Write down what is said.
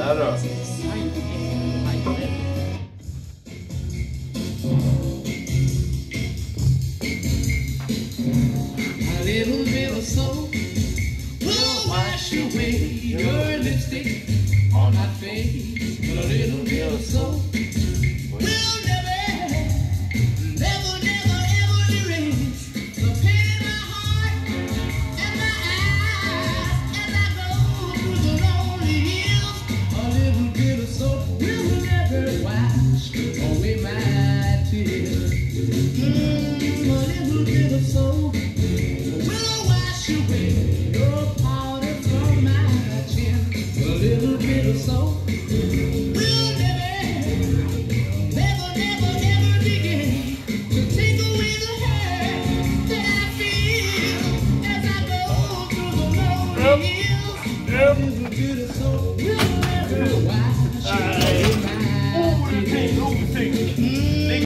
Där då. A little bit of soap will wash away your lipstick on my face. A little bit of soap will never, never, never, ever erase the pain in my heart and my eyes as I go through the lonely hills. A little bit of soap will never wash away my tears. A little bit of soap will wash away your powder from my chin. A little bit of soap will never, never, never, never begin to take away the hurt that I feel as I go through the lonely hills. A little bit of soap will never